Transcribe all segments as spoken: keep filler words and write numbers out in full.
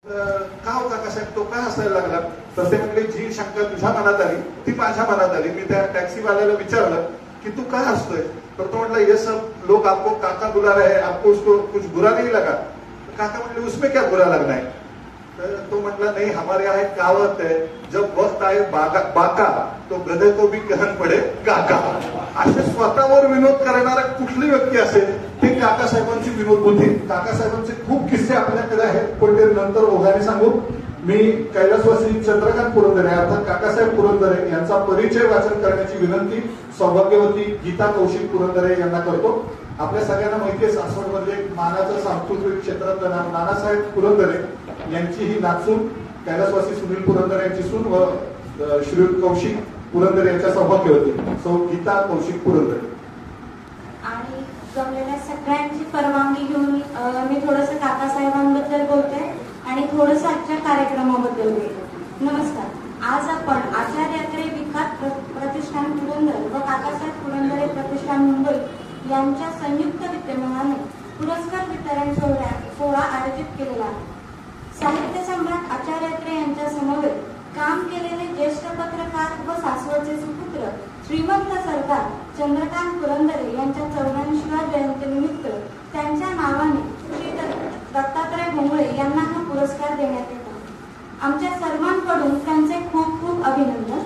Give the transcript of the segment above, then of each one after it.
का हो काकासाहेब तो का हसायला लागला? तर ते म्हटले जी शंका तुझ्या मनात आली ती माझ्या मनात आली. मी त्या टॅक्सीवाल्याला विचारलं की तू का हसतोय? तर तो म्हटला ये सब लोग आपको काका बुला रहे हैं, आपको उसको कुछ बुरा नहीं लगा? काका म्हटले उसमें क्या बुरा लगना है? तर तो म्हटला नहीं, हमारे यहाँ एक कहावत है, जब वक्त आए बाका बाका तो गधे को भी कहन पडे काका. असे स्वतःवर विनोद करणारा कुठली व्यक्ती असेल ते काकासाहेबांची विनोद बुद्धी. काकासाहेबांचे खूप किस्से आपल्याकडे आहेत, पण ते नंतर ओघाने सांगू. मी कैलासवासी चंद्रकांत पुरंदरे अर्थात काकासाहेब पुरंदरे यांचा परिचय वाचन करण्याची विनंती सौभाग्यवती गीता कौशिक पुरंदरे यांना करतो. आपल्या सगळ्यांना माहिती आहे सासवडमध्ये एक मानाचं सांस्कृतिक क्षेत्रातलं नाव नानासाहेब पुरंदरे यांची ही नाचून कैलासवासी सुनील पुरंदरे यांची सून व श्री कौशिक पुरंदरे यांच्या सौभाग्यवती सौ गीता कौशिक पुरंदरे. आणि जमलेल्या सगळ्यांची परवानगी घेऊन मी थोडस काकासाहेबांबद्दल बोलते आणि थोडस आजच्या कार्यक्रमाबद्दल बोलते. नमस्कार. आज आपण आचार्यात्रे विखात प्रतिष्ठान पुरंदर व काकासाहेब पुरंदरे प्रतिष्ठान मुंबई यांच्या संयुक्त विद्यमानाने पुरस्कार वितरण सोहळा सोहळा आयोजित केलेला आहे. साहित्य सम्राट आचार्यात्रे यांच्या समवेत काम केलेले ज्येष्ठ पत्रकार व सासवडचे सुपुत्र श्रीमंत सरदार चंद्रकांत पुरंदरे यांच्या चौऱ्याऐंशीव्या जयंतीनिमित्त त्यांच्या नावाने श्री दत्तात्रय भोंगळे यांना हा पुरस्कार देण्यात येतो. आमच्या सर्वांकडून त्यांचे खूप खूप अभिनंदन.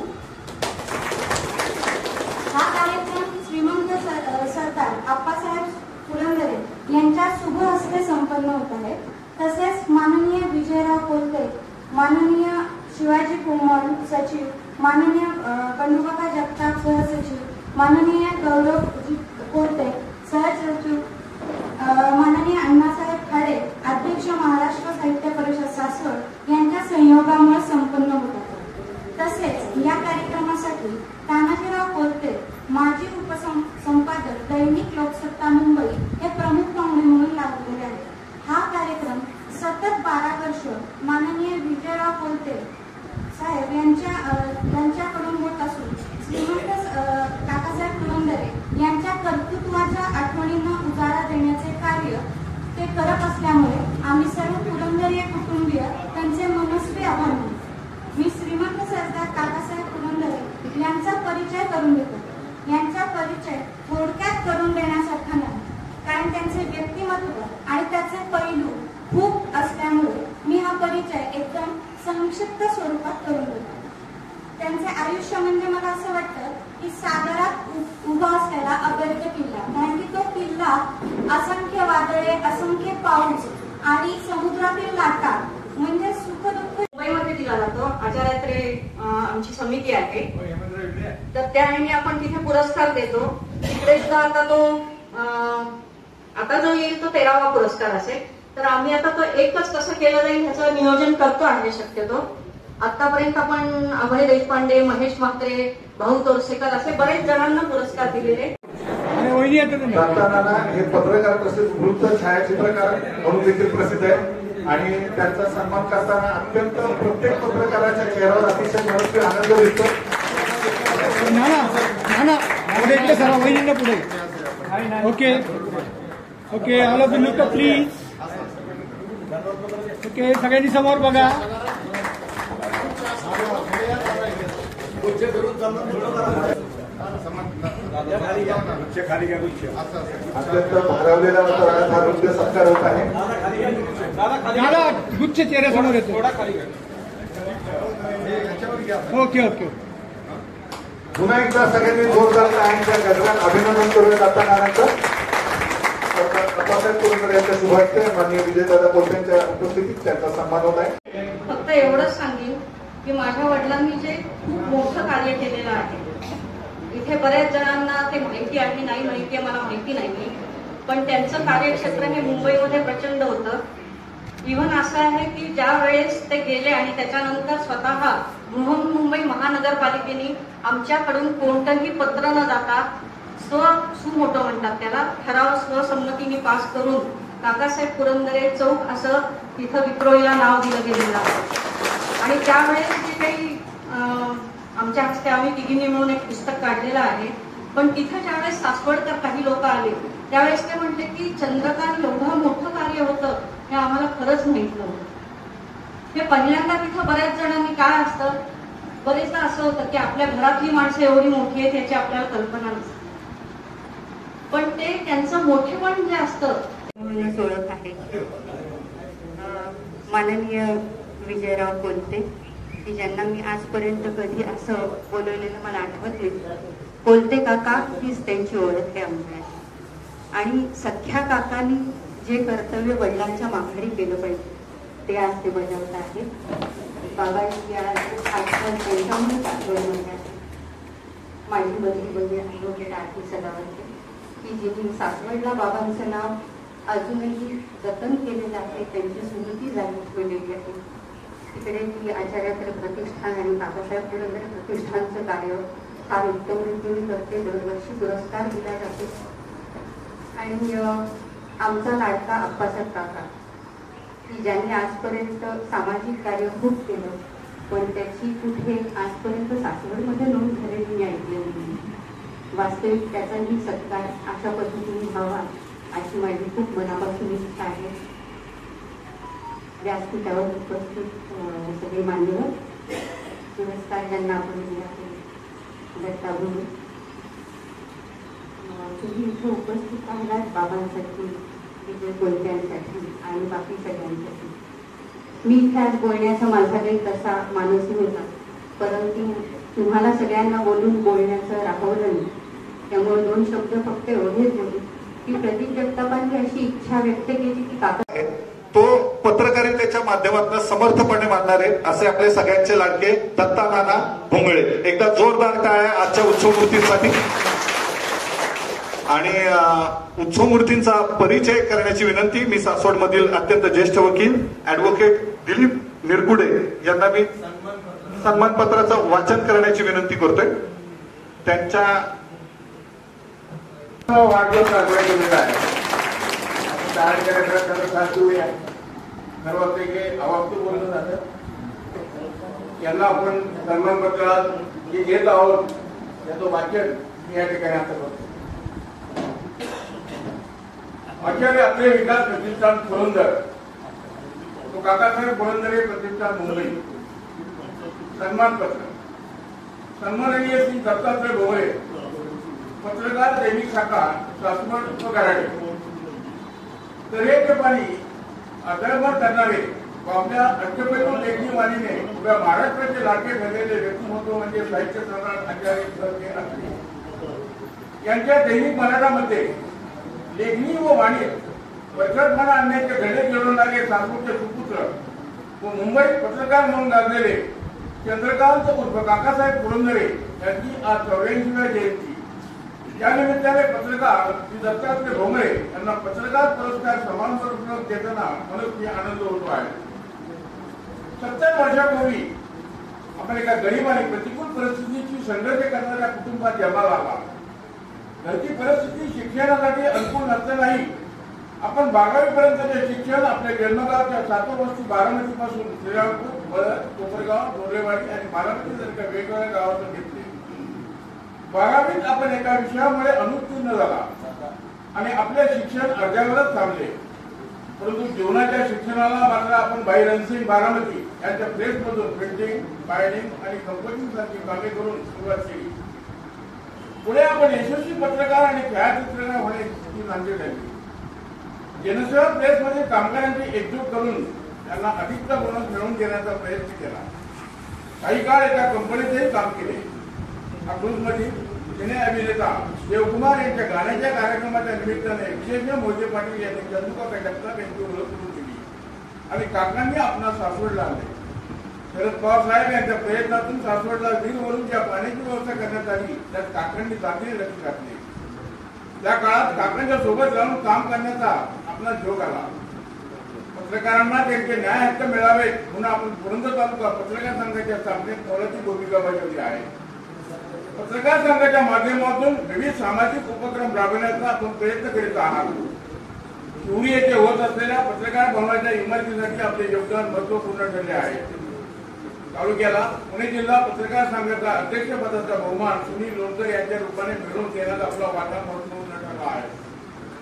हा कार्यक्रम श्रीमंत सरदार आप्पासाहेब पुरंदरे यांच्या शुभ हस्ते संपन्न होत आहे. तसेच माननीय विजयराव कोलते, माननीय शिवाजी कुमार सचिव, माननीय बंडूकाका जगताप सहसचिव, माननीय गौरव कोलते सहसचिव, माननीय अण्णासाहेब खाडे अध्यक्ष महाराष्ट्र साहित्य परिषद सासवड यांच्या संयोगामुळे संपन्न होत आहे. तसेच या कार्यक्रमासाठी तानाजीराव कोलते माजी उपसंपादक दैनिक लोकसत्ता मुंबई हे प्रमुख पाहुणे म्हणून लाभलेले आहेत. हा कार्यक्रम सतत बारा वर्ष माननीय विजयराव कोलते साहेब यांच्या यांच्याकडून होत असून श्रीमंत काकासाहेब पुरंदरे यांच्या कर्तृत्वाच्या आठवणींना उजाळा देण्याचे कार्य ते करत असल्यामुळे आम्ही सर्व पुरंदरीय कुटुंबीय त्यांचे मनस्वी आभार मानतो. मी श्रीमंत सरदार काकासाहेब पुरंदरे यांचा परिचय करून देतो. यांचा परिचय थोडक्यात करून देण्यासारखा नाही, कारण त्यांचे व्यक्तिमत्व आणि त्याचे पैलू खूप असल्यामुळे मी हा परिचय एकदम संक्षिप्त स्वरूपात करून देतो. त्यांचे आयुष्य म्हणजे मला असं वाटतं की सागरात उभा असलेला अभेद्य किल्ला, कारण की तो किल्ला असंख्य वादळे, असंख्य पाऊस आणि समुद्रातील लाटा म्हणजे सुख दुःख मुंबईमध्ये दिला जातो. आचार्यात्रे आमची समिती आहे, तर त्याने आपण तिथे पुरस्कार देतो. तिकडे सुद्धा आता तो आता जो येईल तो तेरावा पुरस्कार असेल. तर आम्ही आता तो एकच कसं केलं जाईल ह्याचं नियोजन करतो आहे शक्यतो. आतापर्यंत आपण अभय देशपांडे, महेश म्हात्रे, भाऊ तोरसेकर असे बरेच जणांना पुरस्कार दिलेले. दत्तानाना हे पत्रकार तसेच वृत्त छायाचित्रकार म्हणून देखील प्रसिद्ध आहे आणि त्यांचा सन्मान करताना अत्यंत प्रत्येक पत्रकाराच्या चेहऱ्यावर अतिशय मनस्वी आनंद दिसतो. Okay okay all of you look up please. Okay सगळ्यांनी समोर बघा. अत्यंत भारावलेल्या वातावरणात हा नृत्य सत्कार होत आहे. गुच्छ चेहऱ्यासमोर येतो. Okay okay. पुन्हा एकदा सगळ्यांनी जोरदार टाळ्यांच्या गजरात अभिनंदन करूया दत्तानानांचं. आप्पासाहेब पुरंदरे यांच्या शुभार्थे माननीय विजयदादा कोलतेंच्या उपस्थितीत त्यांचा सन्मान होत आहे. फक्त एवढंच सांगेन की माझ्या वडिलांनी जे खूप मोठं कार्य केलेलं आहे, इथे बऱ्याच जणांना ते माहिती आहे नाही माहिती आहे मला माहिती नाही, पण त्यांचं कार्यक्षेत्र हे मुंबईमध्ये प्रचंड होतं. इव्हन असं आहे की ज्या वेळेस ते गेले आणि त्याच्यानंतर स्वतः बृहन्मुंबई महानगरपालिकेने आमच्याकडून कोणतंही पत्र न जाता स्व सुमोटो म्हणतात त्याला ठराव स्वसंमतीने पास करून काकासाहेब पुरंदरे चौक असं तिथं विक्रोळीला नाव दिलं गेलेलं आहे. आणि त्यावेळेस जे काही आमच्या हस्ते आम्ही तिघींनी मिळून एक पुस्तक काढलेलं आहे, पण तिथं ज्यावेळेस सासवडकर काही लोक आले त्यावेळेस ते म्हटले की चंद्रकांत एवढं मोठं कार्य होतं हे आम्हाला खरंच माहित नव्हतं. हे पहिल्यांदा तिथं बऱ्याच जणांनी काय असतं, बरेचदा असं होतं की आपल्या घरातली माणसं एवढी मोठी आहेत याची आपल्याला कल्पना नसते, पण ते त्यांचं मोठेपण जे असतं म्हणूनच ओळख आहे. माननीय विजयराव कोलते की ज्यांना मी आजपर्यंत कधी असं बोलवलेलं मला आठवत नाही. कोलते काका हीच त्यांची ओळख आहे आमच्या. आणि सख्या काकांनी जे कर्तव्य वडिलांच्या माघारी केलं पाहिजे ते आज ते बजावत आहेत. बाबांची आज आजकाल त्यांच्यामुळेच आठवण होत आहे. माझी बदली म्हणजे ॲडव्होकेट आरती सदावर्ते की जिथे सासवडला बाबांचं नाव अजूनही जतन केलेलं आहे, त्यांची स्मृती जागी ठेवलेली आहे. तिकडे ती आचार्याकडे प्रतिष्ठान आणि बाबासाहेब पुरंदरे प्रतिष्ठानचं कार्य फार उत्तम रीतीने करते. दरवर्षी पुरस्कार दिला जातो. आणि आमचा लाडका अप्पासाहेब काका की ज्यांनी आजपर्यंत सामाजिक कार्य खूप केलं, पण त्याची कुठे आजपर्यंत सासवडमध्ये नोंद झालेली मी ऐकलेली नाही. वास्तविक त्याचाही सत्कार अशा पद्धतीने व्हावा अशी माझी खूप मनापासून इच्छा आहे. व्यासपीठावर उपस्थित सगळे मान्यवर, पुरस्कार ज्यांना आपण दिला आहे, दत्ताभूमी तुम्ही इथे उपस्थित राहिलात बाबांसाठी, विजय कोलत्यांसाठी आणि बाकी सगळ्यांसाठी. मी इथे आज बोलण्याचा माझा काही तसा मानसी होता, परंतु तुम्हाला सगळ्यांना बोलून बोलण्याचं राहवलं नाही. त्यामुळे दोन शब्द फक्त एवढेच बोलू की प्रदीप जगतापांनी अशी इच्छा व्यक्त केली की काका तो पत्रकारितेच्या माध्यमातून समर्थपणे मानणारे असे आपले सगळ्यांचे लाडके दत्ता नाना भोंगळे. एकदा जोरदार टाळ्या आजच्या उत्सव मूर्तींसाठी. आणि उत्सव मूर्तींचा परिचय करण्याची विनंती मी सासवडमधील अत्यंत ज्येष्ठ वकील ॲडव्होकेट दिलीप निरगुडे यांना मी सन्मान पत्राचं वाचन करण्याची विनंती करतोय. त्यांच्या वाढदिवस साजरा केलेला आहे. सर्वपैकी आवाक्य बोललं जातं. यांना आपण सन्मानपत्रात जे घेत आहोत त्याचं वाचन मी या ठिकाणी आता करतो. आचार्य आपले विकास प्रतिष्ठान पुरंदर, तो काकासाहेब पुरंदरे प्रतिष्ठान मुंबई, सन्मानपत्र. सन्माननीय श्री दत्तात्रय भोवळे, पत्रकार दैनिक शाखा सासवड व कराडे. तऱ्हेचे पाणी अधर्म करणारे व आपल्या अष्टपैलू लेखणी वाणीने उभ्या महाराष्ट्राचे लाडके ठरलेले व्यक्तिमत्व म्हणजे साहित्य सम्राट आचार्य खडके असले. यांच्या दैनिक मराठामध्ये लेखणी व वाणीत प्रकटपणा आणण्याचे धडे मिळवणारे सासवडचे सुपुत्र व मुंबईत पत्रकार म्हणून गाजलेले चंद्रकांत उर्फ काकासाहेब पुरंदरे यांची आज चौऱ्याऐंशीव्या जयंती. या निमित्ताने पत्रकार श्री दत्तात्रय भोंगळे यांना पत्रकार पुरस्कार सन्मानपूर्वक देताना मनस्वी आनंद होतो आहे. सत्तर वर्षापूर्वी आपण एका गरीब आणि प्रतिकूल परिस्थितीची संघर्ष करणाऱ्या कुटुंबात जन्माला आला. घरची परिस्थिती शिक्षणासाठी अनुकूल नसतानाही आपण बारावी पर्यंतचे शिक्षण आपल्या जन्मगावच्या सातूर वस्ती बारामती पासून श्रीरामपूर, बळद, कोपरगाव, डोलेवाडी आणि बारामती सारख्या वेगवेगळ्या गावातून घेतले. बारावीत आपण एका विषयामुळे अनुत्तीर्ण झाला आणि आपले शिक्षण अर्ध्यावरच थांबले. परंतु जीवनाच्या शिक्षणाला मात्र आपण भाई रणसिंग बारामती यांच्या प्रेसमधून प्रिंटिंग, बायडिंग आणि कंपोजिंग सारखी कामे करून सुरुवात केली. पुढे आपण यशस्वी पत्रकार आणि छायाचित्रकार होण्याची नांदी झाली. जनसेवा प्रेसमध्ये कामगारांची एकजूट करून त्यांना अधिकचा बोनस मिळवून देण्याचा प्रयत्न केला. काही काळ एका कंपनीतही काम केले. अकलूजमधील सिने अभिनेता देवकुमार यांच्या गाण्याच्या कार्यक्रमाच्या निमित्ताने विशेष मोजे पाटील यांनी चंदुका जगताप यांची ओळख करून दिली आणि काकांनी आपणास सासवडला आणले. शरद पवार साहेब यांच्या प्रयत्नातून सासवडला वीरवरून ज्या पाण्याची व्यवस्था करण्यात आली त्यात काकांनी चांगले लक्ष घातले. त्या काळात काकांच्या सोबत राहून काम करण्याचा आपला जोग आला. पत्रकारांना त्यांचे न्याय हक्क मिळावेत म्हणून आपण पुरंदर तालुका पत्रकार संघाच्या स्थापनेत मोलाची भूमिका बजावली आहे. पत्रकार संघाच्या माध्यमातून विविध सामाजिक उपक्रम राबवण्याचा आपण प्रयत्न करीत आहात. शिवडी येथे होत असलेल्या पत्रकार भवनाच्या इमारतीसाठी आपले योगदान महत्वपूर्ण ठरले आहे. तालुक्याला पुणे जिल्हा पत्रकार संघाचा अध्यक्षपदाचा बहुमान सुनील लोणकर यांच्या रूपाने मिळवून देण्यात आपला वाटा महत्वपूर्ण ठरला आहे.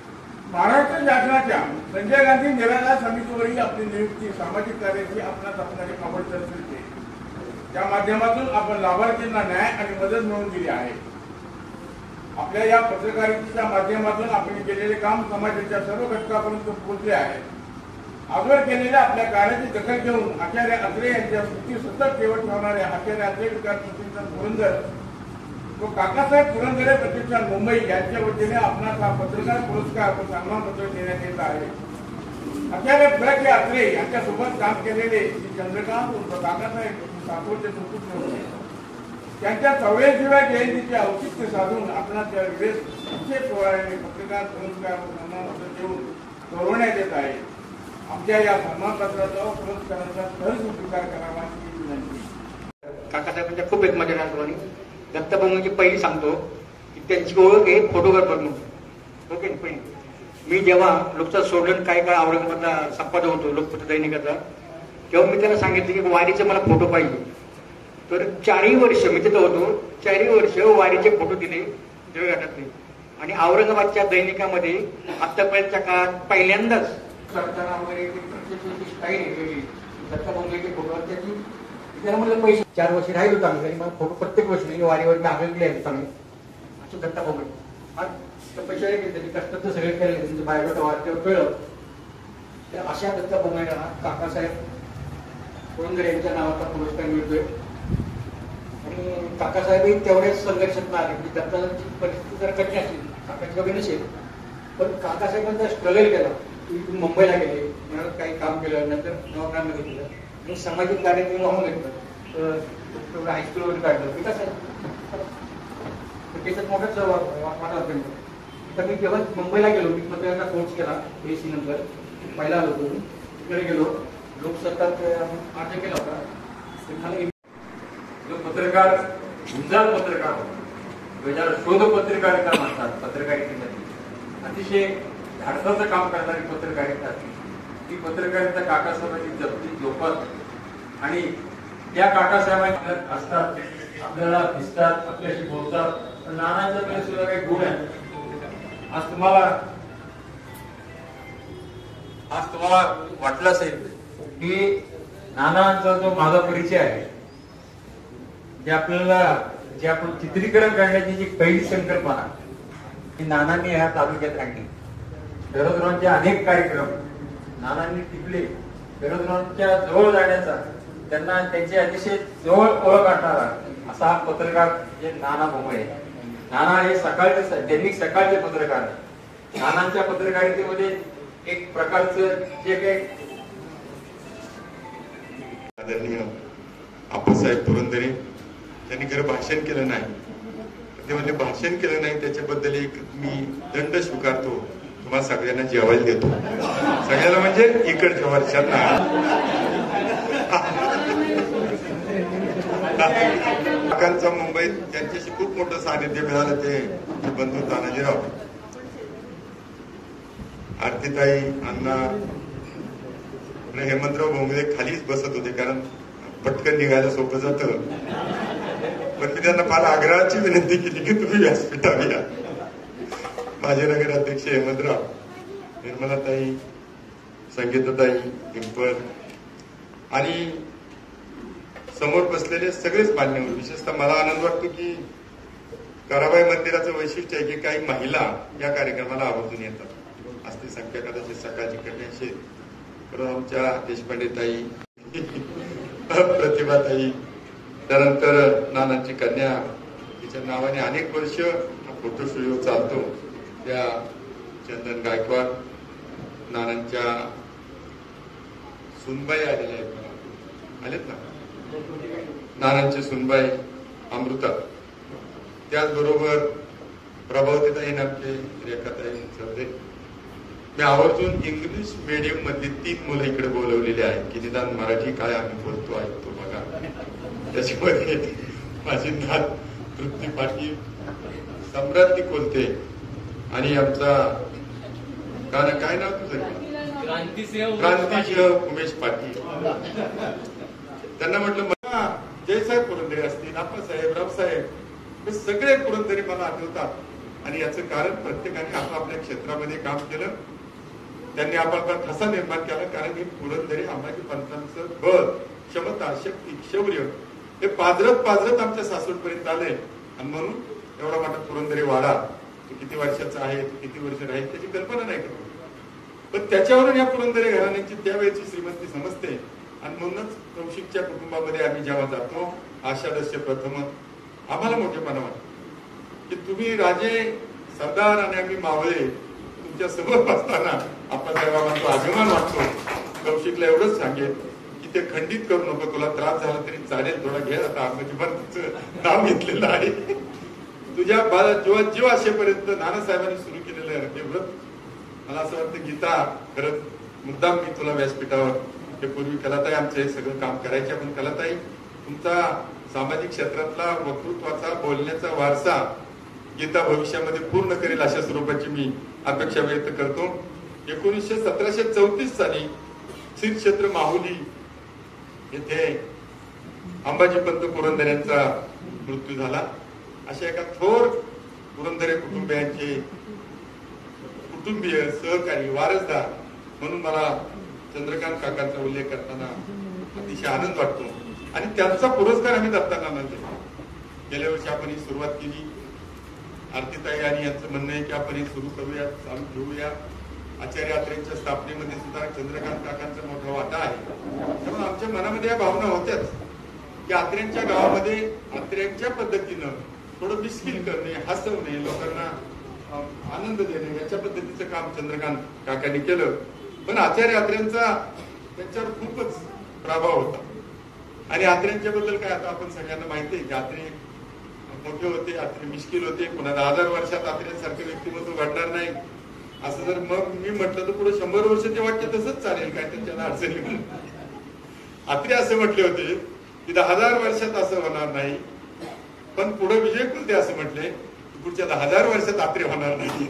महाराष्ट्र शासनाच्या संजय गांधी निराधार समितीवरील आपली नियुक्ती सामाजिक कार्याची आपणास असणारी आवड दर्शवते. त्या माध्यमातून आपण लाभार्थींना न्याय आणि मदत मिळवून दिली आहे. आपल्या या पत्रकारितेच्या माध्यमातून आपण केलेले काम समाजाच्या सर्व घटकापर्यंत पोहोचले आहे. आजवर केलेल्या आपल्या कार्याची दखल घेऊन आचार्य अत्रे यांच्या स्मृती सतत ठेवत ठेवणारे आचार्य अत्रे विकास प्रतिष्ठान पुरंदर व काकासाहेब पुरंदरे प्रतिष्ठान मुंबई यांच्या वतीने आपणास हा पत्रकार पुरस्कार व सन्मानपत्र देण्यात येत आहे. आचार्य फुलके अत्रे यांच्यासोबत काम केलेले श्री चंद्रकांत उर्फ काकासाहेब सातवचे सुपुत्र होते. त्यांच्या चौऱ्याऐंशीव्या जयंतीचे औचित्य साधून आपणास या विशेष सोहळ्याने पत्रकार पुरस्कार व सन्मानपत्र देऊन गौरवण्यात येत आहे. आमच्या या सन्मानपत्राचा व पुरस्काराचा सहज स्वीकार करावा ही विनंती. काकासाहेबांच्या खूप एक मजा राहतो. दत्तप्रभूंची पहिली सांगतो की त्यांची ओळख आहे फोटोग्राफर म्हणून. ओके पहिली मी जेव्हा लोकचा सोडलं काही काळ औरंगाबादला संपादक होतो लोकपत्र दैनिकाचा, तेव्हा मी त्यांना सांगितलं की वारीचे मला फोटो पाहिजे. तर चारही वर्ष मी तिथं होतो, चारही वर्ष वारीचे फोटो दिले देवघाटातले. आणि औरंगाबादच्या दैनिकामध्ये आतापर्यंतच्या काळात पहिल्यांदाच करताना वगैरे स्टाईल वेगळी दत्तप्रभूंचे फोटो त्याची त्याला मला पैसे चार वर्ष राहिलो चांगले. मला फोटो प्रत्येक वर्षी वारीवर मी आगळले आहेत चांगले असं दत्तप्रभू पैसे त्यांनी कष्टाचं सगळे केले. त्यांचं बायोडाटा वारच्यावर कळलं. तर अशा दत्तप्रभूंना काकासाहेब पुरंदरे यांच्या नावाचा पुरस्कार मिळतोय. आणि काकासाहेबही तेवढ्याच संघर्षात आले म्हणजे दत्ताची परिस्थिती जर कठीण असेल काकाची वगैरे नसेल पण काकासाहेबांचा स्ट्रगल केला. मुंबईला गेले, पुण्यात काही काम केलं, नंतर नवकांना घेतलं आणि सामाजिक कार्य त्यांनी वाहून घेतलं. हायस्कूल वगैरे काढलं विकास आहे त्याच्यात मोठाच वाटा असेल. तर मी जेव्हा मुंबईला गेलो मी पत्रकाराचा कोर्स केला ए सी नंतर पहिला आलो होतो तिकडे गेलो लोकसत्तात अर्ज केला होता. जो पत्रकार गुंजाळ पत्रकार होतो ज्याला शोध पत्रकारिता म्हणतात पत्रकारितेमध्ये अतिशय धाडसाचं काम करणारी पत्रकारिता ती पत्रकारिता काकासाहेबांची जपती जोपासते. आणि त्या काकासाहेबांच्या असतात आपल्याला दिसतात आपल्याशी बोलतात. पण नानांच्याकडे सुद्धा काही गुण आहे. आज तुम्हाला आज तुम्हाला वाटलं असेल की नानांचा जो माझा परिचय आहे जे आपल्याला जे आपण चित्रीकरण करण्याची जी पहिली संकल्पना ही नानांनी या तालुक्यात आणली. बेरोजगारांचे अनेक कार्यक्रम नानांनी टिपले. बेरोजगारांच्या जवळ जाण्याचा त्यांना त्यांची अतिशय जवळ ओळख आणणारा असा हा पत्रकार जे नाना भोमळे. नाना हे सकाळचे दैनिक सकाळचे पत्रकार. नानांच्या पत्रकारितेमध्ये एक प्रकारचं जे काही आदरणीय आप्पासाहेब पुरंदरे त्यांनी खरं भाषण केलं नाही. ते म्हणजे भाषण केलं नाही त्याच्याबद्दल एक मी दंड स्वीकारतो. तुम्हाला सगळ्यांना जेवायला देतो. सगळ्याला म्हणजे इकडच्या वर्षांना काकांचा मुंबईत त्यांच्याशी खूप मोठं सानिध्य मिळालं ते बंधू तानाजीराव आरतीताई अण्णा हेमंतराव भोंगले खालीच बसत होते कारण पटकन निघायला सोपं जातं. पण मी त्यांना फार आग्रहाची विनंती केली की तुम्ही व्यासपीठावर या. माझे नगराध्यक्ष हेमंतराव, निर्मलाताई, संगीताताई, डिंपल आणि समोर बसलेले सगळेच मान्यवर. विशेषतः मला आनंद वाटतो की कराबाई मंदिराचं वैशिष्ट्य आहे की काही महिला या कार्यक्रमाला आवर्जून येतात. असते संख्या कदाचित सकाळची कमी असेल परंतु आमच्या देशपांडेताई, प्रतिभाताई, त्यानंतर नानांची कन्या तिच्या नावाने अनेक वर्ष हा फोटो स्टुडिओ चालतो त्या चंदन गायकवाड, नानांच्या सुनबाई आलेल्या आहेत मला आलेत ना, नानांची सुनबाई अमृता, त्याचबरोबर प्रभावतीताई नामचे रेखाताई चौधरी. मी आवर्जून इंग्लिश मीडियम मधली तीन मुलं इकडे बोलवलेली आहेत की निदान मराठी काय आम्ही बोलतो ऐकतो बघा. त्याच्यामध्ये माझी नात तृप्ती पाटील, सम्राज्ञी कोलते आणि आमचा गाणं काय नाव तुझं क्रांतिसिंह उमेश पाटील. त्यांना म्हटलं जयसाहेब पुरंदरे असतील, आप्पासाहेब, रावसाहेब, हे सगळे पुरंदरे मला आठवतात. आणि याचं कारण प्रत्येकाने आपापल्या क्षेत्रामध्ये काम केलं. त्यांनी आपापला ठसा निर्माण केला. कारण हे पुरंदरे अंबाजी पंतांचं बळ, क्षमता, शक्ती, शौर्य हे पाजरत पाजरत आमच्या सासवडपर्यंत आले. आणि म्हणून एवढा मोठा पुरंदरे वाडा तो किती वर्षाचा आहे, तो किती वर्ष राहील त्याची कल्पना नाही करत. पण त्याच्यावरून या पुरंदरे घराण्यांची त्यावेळेची श्रीमंती समजते. आणि म्हणूनच कौशिकच्या कुटुंबामध्ये आम्ही जेव्हा जातो आषाढस्य प्रथम आम्हाला मोठेपणा वाटतो की तुम्ही राजे सरदार आणि आम्ही मावळे तुमच्या समोर बसताना आप्पासाहेबांचा अभिमान वाटतो. कौशिकला एवढंच सांगेल की ते खंडित करू नको, तुला त्रास झाला तरी चालेल, थोडा घे, आता अंबाजीबाईंचं नाव घेतलेलं आहे. तुझ्या जेव्हा जीव असेपर्यंत नानासाहेबांनी सुरू केलेलं हे व्रत मला असं वाटतं गीता खरंच मुद्दाम मी तुला व्यासपीठावर हे पूर्वी कलाताई आमचं हे सगळं काम करायचे. पण कलाताई तुमचा सामाजिक क्षेत्रातला वक्तृत्वाचा बोलण्याचा वारसा गीता भविष्यामध्ये पूर्ण करेल अशा स्वरूपाची मी अपेक्षा व्यक्त करतो. एकोणीसशे सतराशे चौतीस साली श्री क्षेत्र माहुली येथे अंबाजी पंत पुरंदऱ्यांचा मृत्यू झाला. अशा एका थोर पुरंदरे कुटुंबियांचे कुटुंबीय, सहकारी, वारसदार म्हणून मला चंद्रकांत काकांचा उल्लेख करताना अतिशय आनंद वाटतो. आणि त्यांचा पुरस्कार आम्ही दत्तांना दिला. गेल्या वर्षी आपण ही सुरुवात केली. आरतीताई आणि यांचं म्हणणं आहे की आपण हे सुरू करूया, चालू ठेवूया. आचार्य यात्रेच्या स्थापनेमध्ये सुद्धा चंद्रकांत काकांचा मोठा वाटा आहे. त्यामुळे आमच्या मनामध्ये या भावना होत्याच की आत्र्यांच्या गावामध्ये आत्र्यांच्या पद्धतीनं थोडं मिस्किल करणे, हसवणे, लोकांना आनंद देणे याच्या पद्धतीचं काम चंद्रकांत काकांनी केलं. पण आचार्य यात्रेंचा त्यांच्यावर खूपच प्रभाव होता. आणि आत्र्यांच्या बद्दल काय आता आपण सगळ्यांना माहिती आहे की आत्रे मोठे होते, आत्रे मिश्किल होते. पुन्हा हजार वर्षात आत्र्यांसारखे व्यक्तिमत्व घडणार नाही असं जर मग मी म्हटलं तर पुढे शंभर वर्ष ते वाटते तसंच चालेल काय त्यांच्या अडचणी. आत्रे असे म्हटले होते की दहा हजार वर्षात असं होणार नाही. पण पुढे विजय कुलते असं म्हटले की पुढच्या दहा हजार वर्षात आत्रे होणार नाही.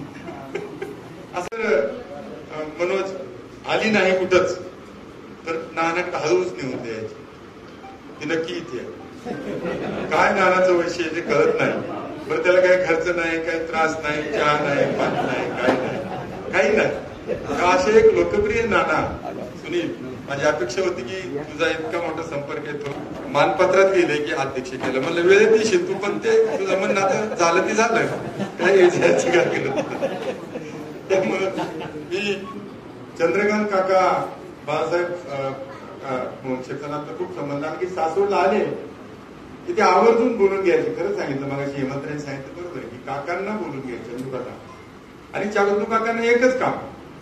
असं मनोज आली नाही कुठंच तर नाना हळूच नेऊन द्यायची. ती नक्की इथे काय नानाचं वैशिष्ट्य ते कळत नाही. बरं त्याला काही खर्च नाही, काही त्रास नाही, चहा नाही, पाणी नाही, काही नाही, काही नाही. असे एक लोकप्रिय नाना सुनील. माझी अपेक्षा होती की तुझा इतका मोठा संपर्क येतो, मानपत्रात लिहिले की अध्यक्ष केलं. म्हणलं वेळेत येशील तू, पण ते तुझं म्हणणं आता झालं ते झालं, काय यायचं काय केलं. त्यामुळं मी चंद्रकांत काका बाळासाहेब शिक्षणात खूप संबंध. आणखी सासवडला आले की ते आवर्जून बोलून घ्यायचे. खरं सांगितलं मग हेमंतरांनी सांगितलं बरोबर की काकांना बोलून घ्यायचे चंदू काका. आणि चालू काकांना एकच काम,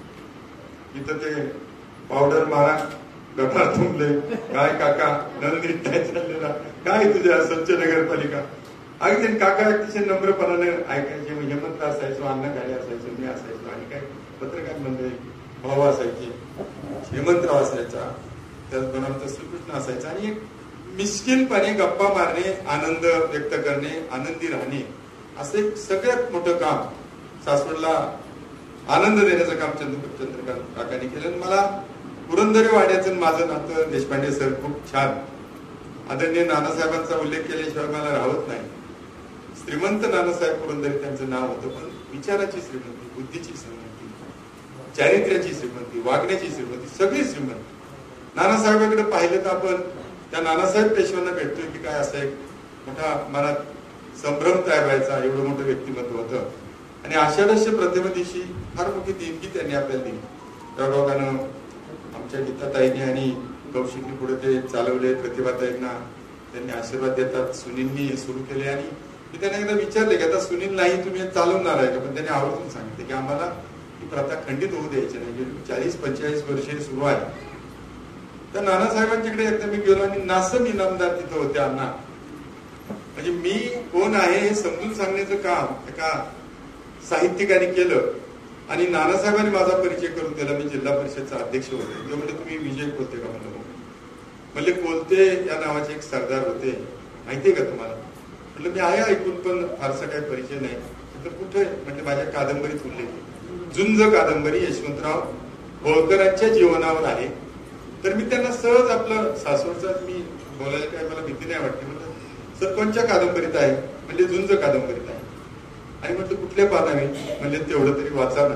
इथं ते पावडर मारा, गटार तुंबले, काय काका नल नीट नाही चाललेला, काय तुझ्या स्वच्छ नगरपालिका. अगदी काका अतिशय नम्रपणाने ऐकायचे. हेमंत असायचो, अण्णा गाडी असायचो, मी असायचो, आणि काय पत्रकार मंडळी भाऊ असायचे, हेमंतराव असायचा, त्याचबरोबर आमचा श्रीकृष्ण असायचा. आणि एक मिश्किलपणे गप्पा मारणे, आनंद व्यक्त करणे, आनंदी राहणे असं एक सगळ्यात मोठं काम सासवडला आनंद देण्याचं काम चंद्र चंद्रकांत काकांनी केलं. मला पुरंदरे वाड्याचं माझं नातं देशपांडे सर खूप छान. आदरणीय नानासाहेबांचा उल्लेख केल्याशिवाय मला राहत नाही. श्रीमंत नानासाहेब पुरंदरे त्यांचं नाव होतं. पण विचाराची श्रीमंती, बुद्धीची श्रीमंती, चारित्र्याची श्रीमंती, वागण्याची श्रीमंती, सगळी श्रीमंती. नानासाहेबांकडे पाहिलं तर आपण त्या नानासाहेब पेशव्यांना भेटतोय की काय, असं एक मोठा मनात संभ्रम तयार व्हायचा. एवढं मोठं व्यक्तिमत्व होतं. आणि आषाढस्य प्रथम दिवशी फार मोठी देणगी त्यांनी आपल्याला दिली. त्या दोघांना आमच्या गीताताईंनी आणि कौशिकनी पुढे ते चालवले. प्रतिभाताईंना त्यांनी आशीर्वाद देतात. सुनीलनी सुरू केले. आणि मी त्यांना एकदा विचारले की आता सुनील नाही तुम्ही चालवणार आहे का, पण त्यांनी आवर्जून सांगितले की आम्हाला ही प्रथा खंडित होऊ द्यायची नाही. चाळीस पंचेचाळीस वर्षे सुरू आहे. तर नानासाहेबांच्याकडे एकदा मी गेलो आणि नासम इनामदार तिथं होते अण्णा. म्हणजे मी कोण आहे हे समजून सांगण्याचं काम एका साहित्यिकाने केलं. आणि नानासाहेबांनी माझा परिचय करून दिला. मी जिल्हा परिषदचा अध्यक्ष होते. ते म्हणजे तुम्ही विजय कोलते का म्हणलं. म्हणजे कोलते या नावाचे एक सरदार होते, माहितीये का तुम्हाला. म्हटलं मी आहे ऐकून, पण फारसा काही परिचय नाही. तर कुठे म्हणजे माझ्या कादंबरीत उल्लेख, झुंज कादंबरी यशवंतराव होळकरांच्या जीवनावर आहे. तर मी त्यांना सहज आपलं सासवडचा मी बोलायला काय मला भीती नाही वाटते. म्हणजे सर कोणत्या कादंबरीत आहे, म्हणजे झुंज कादंबरीत आहे. आणि म्हटलं कुठल्या पानाने? म्हणजे तेवढं तरी वाचा ना,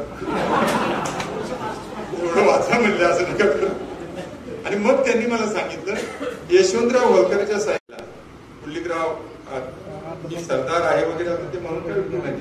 तेवढं वाचा म्हणलं, असं नका करू. आणि मग त्यांनी मला सांगितलं यशवंतराव होळकरच्या साईडला पुल्लिकराव मी सरदार आहे वगैरे ते म्हणून काय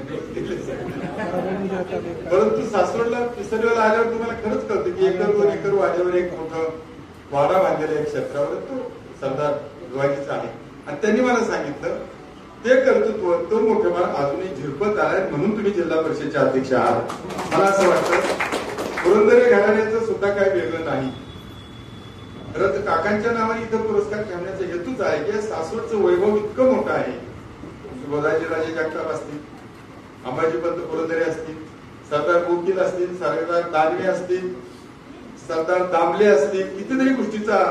परंतु सासवडला तिसऱ्याला आल्यावर तुम्हाला खरंच कळतं की एकर दोन एकर वाड्यावर एक मोठं वाडा बांधलेला एक क्षेत्रावर तो सरदार शिवाजीचा आहे. आणि त्यांनी मला सांगितलं ते कर्तृत्व तो मोठेपणा अजूनही झिरपत आलाय, म्हणून तुम्ही जिल्हा परिषदेचे अध्यक्ष आहात. मला असं वाटतं पुरंदरे घराण्याचं सुद्धा काही वेगळं नाही. खरं काकांच्या नावाने इथं पुरस्कार ठेवण्याचा हेतूच आहे की सासवडचं वैभव इतकं मोठं आहे. सुभोदाजी राजे जगताप असतील, अंबाजीपंत पुरंदरे असतील, सरदार गोकील असतील, सरदार दानवे असतील, सरदार दामले असतील, कितीतरी गोष्टीचा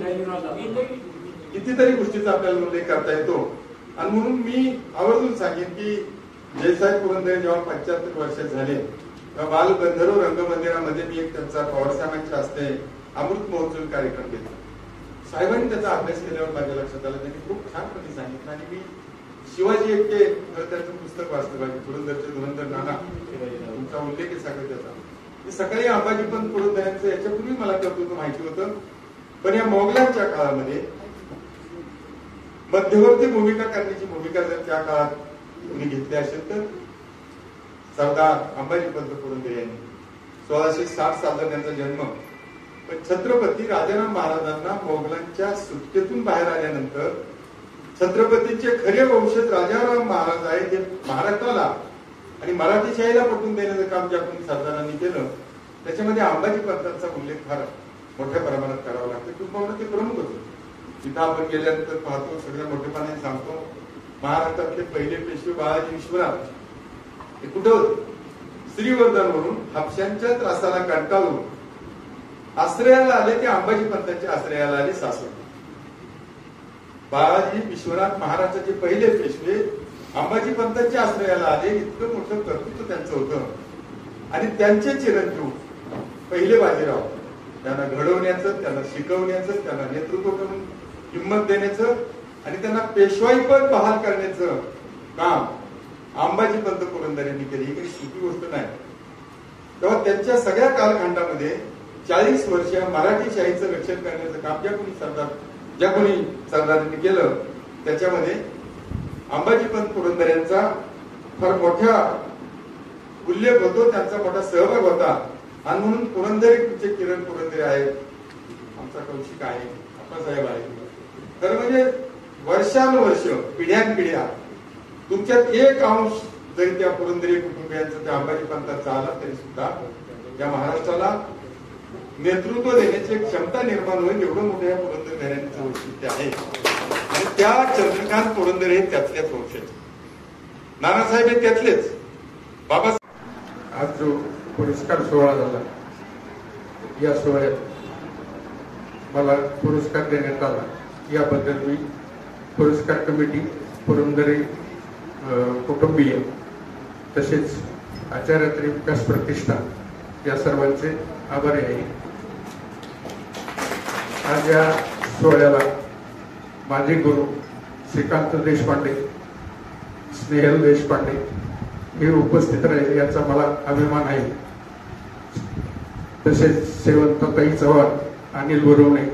कितीतरी गोष्टीचा आपल्याला उल्लेख करता येतो. आणि म्हणून मी आवर्जून सांगेन की जयसाहेब पुरंदरे जेव्हा पंच्याहत्तर वर्ष झाले तेव्हा बाल गंधर्व रंगमंदिरामध्ये मी एक त्यांचा पवारसाहेबांच्या हस्ते अमृत महोत्सव कार्यक्रम घेतला. साहेबांनी त्याचा अभ्यास केल्यावर माझ्या लक्षात आलं, त्यांनी खूप छानपणे सांगितलं. आणि मी शिवाजी एकटे त्यांचं पुस्तक वाचलं पाहिजे, पुरंदरचे धुरंधर नाना, तुमचा उल्लेख आहे सगळं त्याचा. सकाळी अंबाजीपंत पुरंदऱ्यांचं याच्यापूर्वी मला कर्तृत्व माहिती होतं, पण या मोगलांच्या काळामध्ये मध्यवर्ती भूमिका करण्याची भूमिका जर त्या काळात तुम्ही घेतली असेल तर सरदार अंबाजीपंत पुरंदरे यांनी सोळाशे साठ सालचा त्यांचा जन्म. पण छत्रपती राजाराम महाराजांना मोगलांच्या सुटकेतून बाहेर आल्यानंतर छत्रपतींचे खरे वंशज राजाराम महाराज आहे ते महाराष्ट्राला आणि मराठी शाहीला पटवून देण्याचं काम ज्या कोणी सरदारांनी केलं त्याच्यामध्ये अंबाजीपंतांचा उल्लेख फार मोठ्या प्रमाणात करावा लागतो. किंवा ते प्रमुख होते. तिथं आपण गेल्यानंतर पाहतो, सगळ्या मोठेपणाने सांगतो, महाराष्ट्रातले पहिले पेशवे बाळाजी विश्वनाथ हे कुठे होते? श्रीवर्धनवरून हापशांच्या त्रासाला कंटाळून आश्रयाला आले, ते अंबाजीपंतांच्या आश्रयाला आले सासवड. बाळाजी विश्वनाथ महाराष्ट्राचे पहिले पेशवे अंबाजीपंतांच्या आश्रयाला आले. इतकं मोठं कर्तृत्व त्यांचं होतं. आणि त्यांचे चिरंजीव पहिले बाजीराव, त्यांना घडवण्याचं, त्यांना शिकवण्याचं, त्यांना नेतृत्व करून हिंमत देण्याचं आणि त्यांना पेशवाई पद बहाल करण्याचं काम अंबाजीपंत पुरंदरेंनी केली. ही काही सोपी गोष्ट नाही. तेव्हा त्यांच्या सगळ्या कालखंडामध्ये चाळीस वर्ष मराठी शाहीचं रक्षण करण्याचं काम ज्या कोणी सरदार ज्या कोणी सरदारांनी केलं त्याच्यामध्ये अंबाजीपंत पुरंदरेंचा फार मोठा उल्लेख होतो, त्यांचा मोठा सहभाग होता. आणि म्हणून पुरंदरे तुमचे किरण पुरंदरे आहेत, आमचा कौशिक आहे, अप्पासाहेब आहे. तर म्हणजे वर्षानुवर्ष पिढ्यानपिढ्या तुमच्यात एक अंश जरी त्या पुरंदरे कुटुंबियांचा त्या अंबाजीपंतांचा आला तरी सुद्धा या महाराष्ट्राला नेतृत्व देण्याची क्षमता निर्माण होईल. एवढं मोठं या पुरंदर घराण्याचं वैशिष्ट्य आहे. आणि त्या चंद्रकांत पुरंदरे हे त्यातल्याच वंशज, नानासाहेब हे त्यातलेच. बाबा आज जो पुरस्कार सोहळा झाला या सोहळ्यात मला पुरस्कार देण्यात आला याबद्दल मी पुरस्कार कमिटी, पुरंदरे कुटुंबीय तसेच आचार्य विकास प्रतिष्ठान या सर्वांचे आभारी आहे. आज या सोहळ्याला माझे गुरु श्रीकांत देशपांडे, स्नेहल देशपांडे हे उपस्थित राहिले याचा मला अभिमान आहे. तसेच सेवंताताई चव्हाण, अनिल गुरवणे,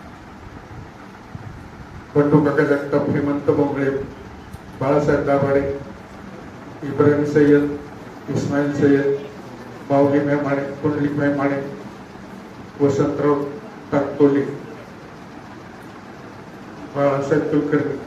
बंडू काका जगताप, हेमंत बोंगळे, बाळासाहेब दाभाडे, इब्राहिम सय्यद, इस्माईल सय्यद, बावगी मेहमाणे, कुंडलिक मेहमाणे, वसंतराव ताकतोले, बाळासाहेब कुलकर्णी,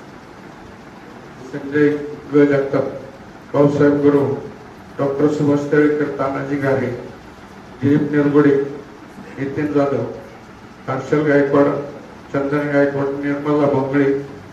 संजय ग जगताप, भाऊसाहेब गुरु, डॉक्टर सुभाष तळेकर, तानाजी घारे, दिलीप निरगुडे, नितीन जाधव, हर्षल गायकवाड, चंदन गायकवाड, निर्मला बोंगळे,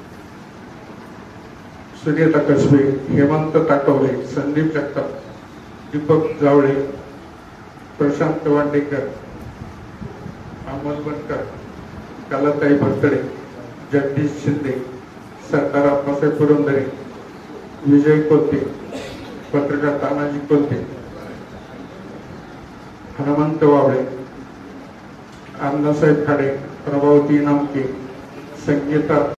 सुनीता कसबे, हेमंत ताकवले, संदीप जगताप, दीपक जावळे, प्रशांत वांडेकर, अमोल बनकर, कलाताई भरतडे, जगदीश शिंदे, सरदार अप्पासाहेब पुरंदरे, विजय कोलते, पत्रकार तानाजी कोलते, हनुमंत वावळे, अण्णासाहेब खाडे, प्रभावती नामके, संगीता